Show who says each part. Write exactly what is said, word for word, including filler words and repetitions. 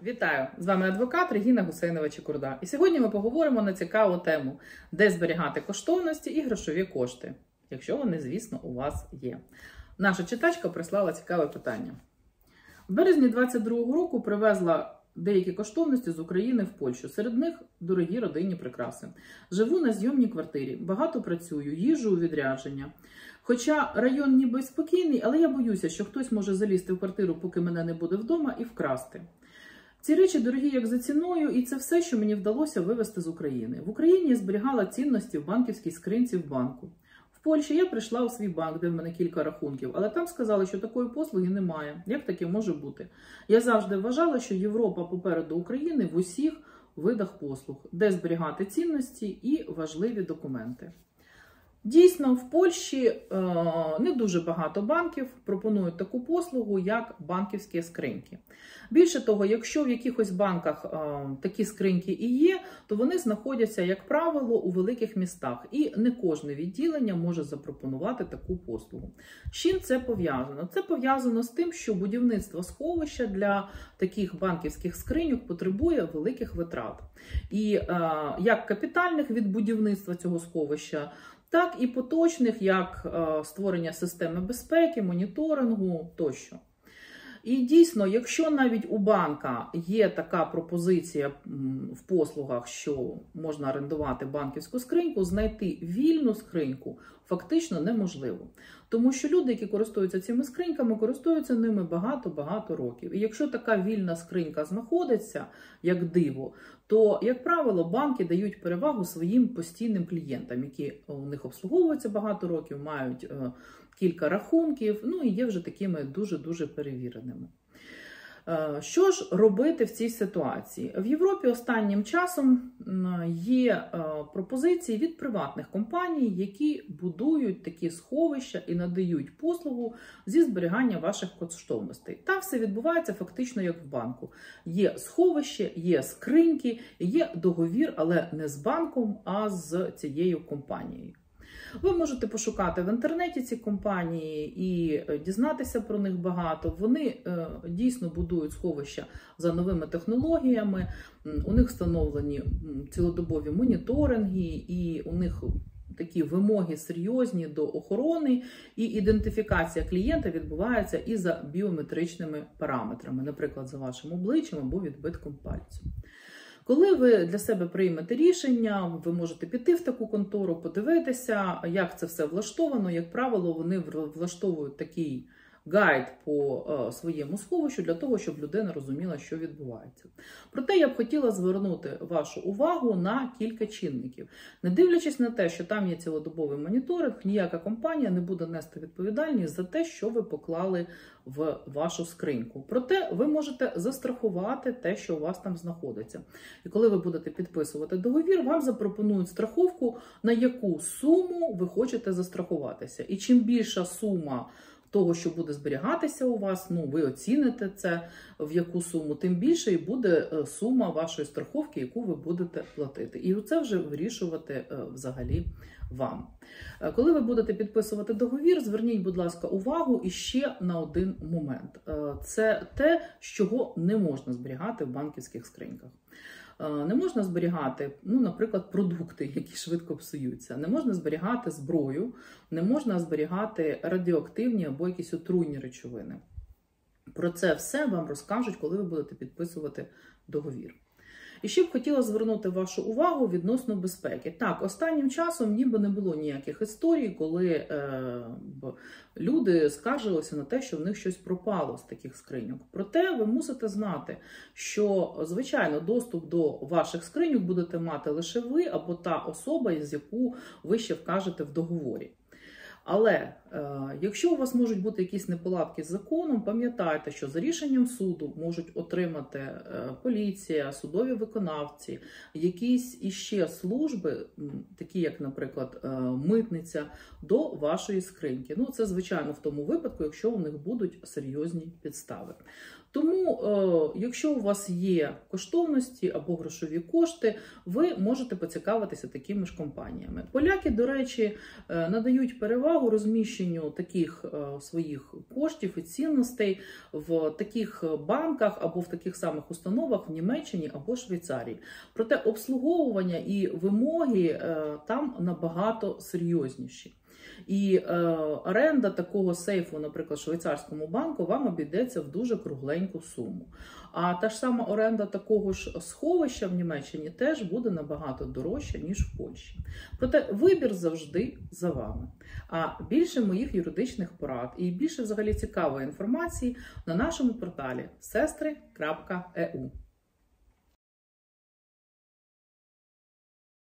Speaker 1: Вітаю! З вами адвокат Регіна Гусейнова-Чекурда. І сьогодні ми поговоримо на цікаву тему, де зберігати коштовності і грошові кошти, якщо вони, звісно, у вас є. Наша читачка прислала цікаве питання. В березні двадцять другого року привезла деякі коштовності з України в Польщу. Серед них дорогі родинні прикраси. Живу на зйомній квартирі, багато працюю, їжджу у відрядження. Хоча район ніби спокійний, але я боюся, що хтось може залізти в квартиру, поки мене не буде вдома, і вкрасти. Ці речі дорогі як за ціною, і це все, що мені вдалося вивезти з України. В Україні я зберігала цінності в банківській скринці в банку. В Польщі я прийшла у свій банк, де в мене кілька рахунків, але там сказали, що такої послуги немає. Як таке може бути? Я завжди вважала, що Європа попереду України в усіх видах послуг, де зберігати цінності і важливі документи. Дійсно, в Польщі е, не дуже багато банків пропонують таку послугу, як банківські скриньки. Більше того, якщо в якихось банках е, такі скриньки і є, то вони знаходяться, як правило, у великих містах. І не кожне відділення може запропонувати таку послугу. З чим це пов'язано? Це пов'язано з тим, що будівництво сховища для таких банківських скриньок потребує великих витрат. І е, як капітальних від будівництва цього сховища, так і поточних, як е, створення системи безпеки, моніторингу тощо. І дійсно, якщо навіть у банка є така пропозиція в послугах, що можна орендувати банківську скриньку, знайти вільну скриньку фактично неможливо. Тому що люди, які користуються цими скриньками, користуються ними багато-багато років. І якщо така вільна скринька знаходиться, як диво, то, як правило, банки дають перевагу своїм постійним клієнтам, які у них обслуговуються багато років, мають е, кілька рахунків, ну і є вже такими дуже-дуже перевіреними. Що ж робити в цій ситуації? В Європі останнім часом є пропозиції від приватних компаній, які будують такі сховища і надають послугу зі зберігання ваших коштовностей. Там все відбувається фактично як в банку. Є сховище, є скриньки, є договір, але не з банком, а з цією компанією. Ви можете пошукати в інтернеті ці компанії і дізнатися про них багато. Вони е, дійсно будують сховища за новими технологіями, у них встановлені цілодобові моніторинги, і у них такі вимоги серйозні до охорони, і ідентифікація клієнта відбувається і за біометричними параметрами, наприклад, за вашим обличчям або відбитком пальцю. Коли ви для себе приймете рішення, ви можете піти в таку контору, подивитися, як це все влаштовано. Як правило, вони влаштовують такий гайд по е, своєму сховищу для того, щоб людина розуміла, що відбувається. Проте я б хотіла звернути вашу увагу на кілька чинників. Не дивлячись на те, що там є цілодобовий моніторинг, ніяка компанія не буде нести відповідальність за те, що ви поклали в вашу скриньку. Проте ви можете застрахувати те, що у вас там знаходиться. І коли ви будете підписувати договір, вам запропонують страховку, на яку суму ви хочете застрахуватися. І чим більша сума того, що буде зберігатися у вас, ну, ви оціните це, в яку суму, тим більше і буде сума вашої страховки, яку ви будете платити. І це вже вирішувати взагалі вам. Коли ви будете підписувати договір, зверніть, будь ласка, увагу іще на один момент. Це те, чого не можна зберігати в банківських скриньках. Не можна зберігати, ну, наприклад, продукти, які швидко псуються. Не можна зберігати зброю, не можна зберігати радіоактивні або якісь отруйні речовини. Про це все вам розкажуть, коли ви будете підписувати договір. І ще б хотіла звернути вашу увагу відносно безпеки. Так, останнім часом ніби не було ніяких історій, коли е, люди скаржилися на те, що в них щось пропало з таких скриньок. Проте ви мусите знати, що, звичайно, доступ до ваших скриньок будете мати лише ви або та особа, з яку ви ще вкажете в договорі. Але е, якщо у вас можуть бути якісь неполадки з законом, пам'ятайте, що за рішенням суду можуть отримати е, поліція, судові виконавці, якісь іще служби, такі як, наприклад, е, митниця, до вашої скриньки. Ну, це, звичайно, в тому випадку, якщо у них будуть серйозні підстави. Тому, е, якщо у вас є коштовності або грошові кошти, ви можете поцікавитися такими ж компаніями. Поляки, до речі, е, надають перевагу увагу розміщенню таких е, своїх коштів і цінностей в таких банках або в таких самих установах в Німеччині або Швейцарії. Проте обслуговування і вимоги е, там набагато серйозніші. І е, оренда такого сейфу, наприклад, в швейцарському банку, вам обійдеться в дуже кругленьку суму. А та ж сама оренда такого ж сховища в Німеччині теж буде набагато дорожча, ніж в Польщі. Проте вибір завжди за вами. А більше моїх юридичних порад і більше взагалі цікавої інформації на нашому порталі сестри крапка е у.